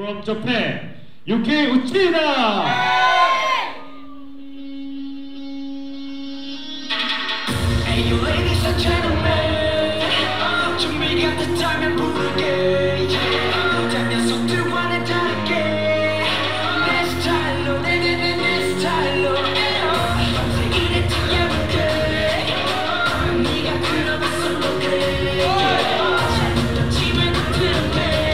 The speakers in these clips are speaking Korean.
from Japan, Yuki Uchida. Hey, you ladies and gentlemen, 준비가 됐다면 부르게. 장면 속들과는 다르게 내 스타일로 내 스타일로 밤새 이랬지 않게 네가 그러면서 그래 잘 들었지만 들었네.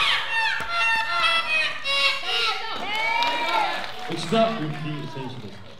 Uchida Yuki 選手です。